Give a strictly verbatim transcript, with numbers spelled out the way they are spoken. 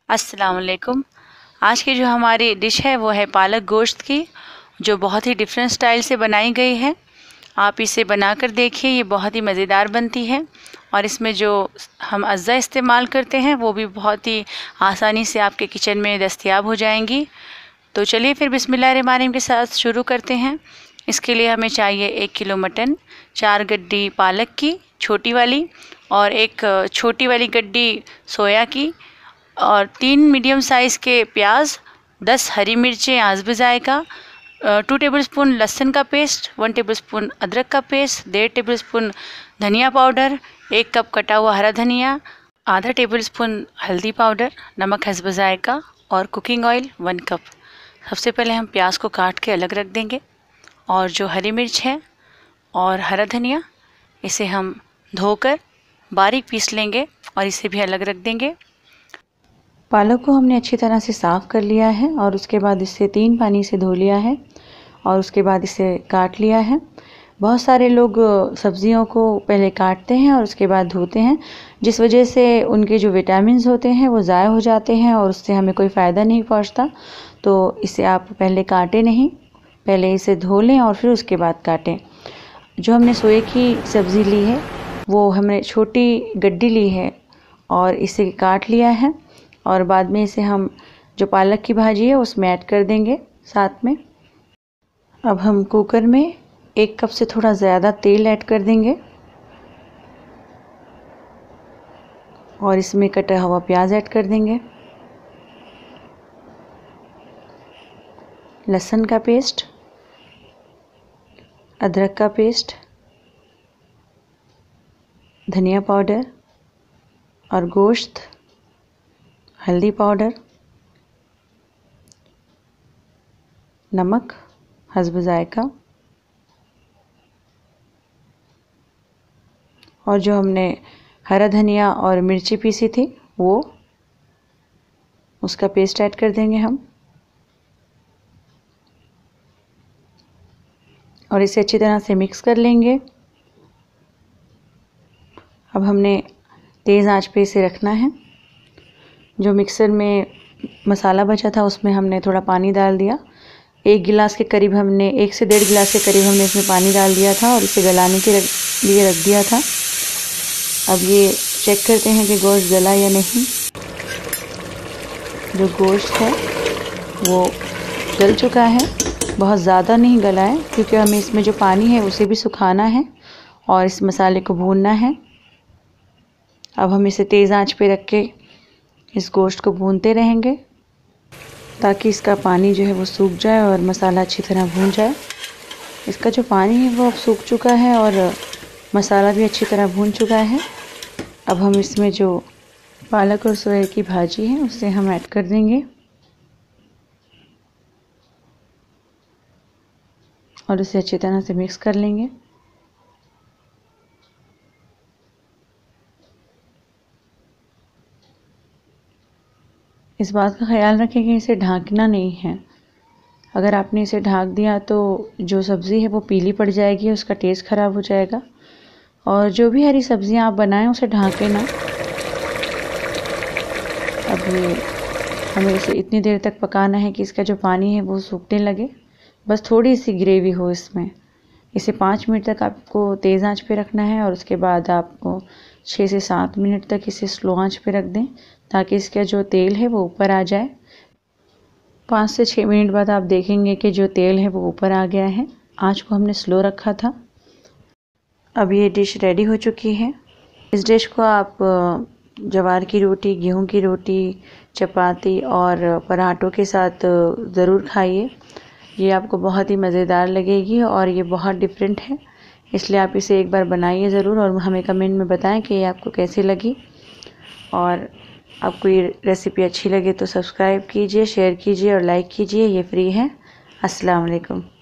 अस्सलाम वालेकुम। आज की जो हमारी डिश है वो है पालक गोश्त की, जो बहुत ही डिफरेंट स्टाइल से बनाई गई है। आप इसे बनाकर देखिए, ये बहुत ही मज़ेदार बनती है और इसमें जो हम अज्जा इस्तेमाल करते हैं वो भी बहुत ही आसानी से आपके किचन में दस्तयाब हो जाएंगी। तो चलिए फिर बिस्मिल्लाहिर्रहमानिर्रहीम के साथ शुरू करते हैं। इसके लिए हमें चाहिए एक किलो मटन, चार गड्डी पालक की छोटी वाली और एक छोटी वाली गड्डी सोया की और तीन मीडियम साइज़ के प्याज, दस हरी मिर्चें आज़ जायका, टू टेबलस्पून लहसुन का पेस्ट, वन टेबलस्पून अदरक का पेस्ट, डेढ़ टेबलस्पून धनिया पाउडर, एक कप कटा हुआ हरा धनिया, आधा टेबलस्पून हल्दी पाउडर, नमक हस्ब जायका और कुकिंग ऑयल वन कप। सबसे पहले हम प्याज को काट के अलग रख देंगे और जो हरी मिर्च है और हरा धनिया इसे हम धोकर बारीक पीस लेंगे और इसे भी अलग रख देंगे। पालक को हमने अच्छी तरह से साफ़ कर लिया है और उसके बाद इसे तीन पानी से धो लिया है और उसके बाद इसे काट लिया है। बहुत सारे लोग सब्ज़ियों को पहले काटते हैं और उसके बाद धोते हैं, जिस वजह से उनके जो विटामिन्स होते हैं वो ज़ाया हो जाते हैं और उससे हमें कोई फ़ायदा नहीं पहुंचता। तो इसे आप पहले काटें नहीं, पहले इसे धो लें और फिर उसके बाद काटें। जो हमने सोए की सब्ज़ी ली है वो हमने छोटी गड्डी ली है और इसे काट लिया है और बाद में इसे हम जो पालक की भाजी है उसमें ऐड कर देंगे साथ में। अब हम कुकर में एक कप से थोड़ा ज़्यादा तेल ऐड कर देंगे और इसमें कटा हुआ प्याज ऐड कर देंगे, लहसुन का पेस्ट, अदरक का पेस्ट, धनिया पाउडर और गोश्त, हल्दी पाउडर, नमक हस्ब जायका और जो हमने हरा धनिया और मिर्ची पीसी थी वो उसका पेस्ट ऐड कर देंगे हम और इसे अच्छी तरह से मिक्स कर लेंगे। अब हमने तेज़ आंच पे इसे रखना है। जो मिक्सर में मसाला बचा था उसमें हमने थोड़ा पानी डाल दिया, एक गिलास के करीब हमने एक से डेढ़ गिलास के करीब हमने इसमें पानी डाल दिया था और इसे गलाने के लिए रख दिया था। अब ये चेक करते हैं कि गोश्त गला या नहीं। जो गोश्त है वो गल चुका है, बहुत ज़्यादा नहीं गला है क्योंकि हमें इसमें जो पानी है उसे भी सुखाना है और इस मसाले को भूनना है। अब हम इसे तेज़ आंच पे रख के इस गोश्त को भूनते रहेंगे ताकि इसका पानी जो है वो सूख जाए और मसाला अच्छी तरह भून जाए। इसका जो पानी है वो अब सूख चुका है और मसाला भी अच्छी तरह भून चुका है। अब हम इसमें जो पालक और सोया की भाजी है उसे हम ऐड कर देंगे और उसे अच्छी तरह से मिक्स कर लेंगे। इस बात का ख्याल रखें कि इसे ढाँकना नहीं है। अगर आपने इसे ढाँक दिया तो जो सब्ज़ी है वो पीली पड़ जाएगी, उसका टेस्ट ख़राब हो जाएगा। और जो भी हरी सब्ज़ियाँ आप बनाएं उसे ढाँकें ना। अब हमें इसे इतनी देर तक पकाना है कि इसका जो पानी है वो सूखने लगे, बस थोड़ी सी ग्रेवी हो इसमें। इसे पाँच मिनट तक आपको तेज़ आंच पे रखना है और उसके बाद आपको छः से सात मिनट तक इसे स्लो आंच पे रख दें ताकि इसका जो तेल है वो ऊपर आ जाए। पाँच से छः मिनट बाद आप देखेंगे कि जो तेल है वो ऊपर आ गया है। आंच को हमने स्लो रखा था। अब ये डिश रेडी हो चुकी है। इस डिश को आप ज्वार की रोटी, गेहूं की रोटी, चपाती और पराठों के साथ ज़रूर खाइए। ये आपको बहुत ही मज़ेदार लगेगी और ये बहुत डिफरेंट है, इसलिए आप इसे एक बार बनाइए ज़रूर और हमें कमेंट में बताएं कि ये आपको कैसी लगी। और आपको ये रेसिपी अच्छी लगे तो सब्सक्राइब कीजिए, शेयर कीजिए और लाइक कीजिए। ये फ्री है। अस्सलाम वालेकुम।